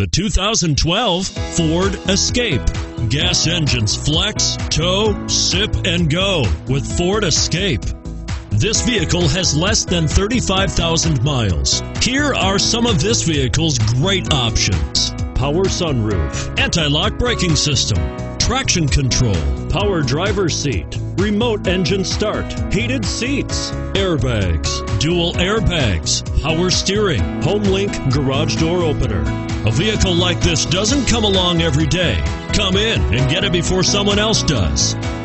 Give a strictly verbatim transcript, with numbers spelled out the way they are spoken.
The two thousand twelve Ford Escape. Gas engines flex, tow, sip, and go with Ford Escape. This vehicle has less than thirty-five thousand miles. Here are some of this vehicle's great options: power sunroof, anti-lock braking system, traction control, power driver's seat, remote engine start, heated seats, airbags, dual airbags, power steering, Homelink garage door opener. A vehicle like this doesn't come along every day. Come in and get it before someone else does.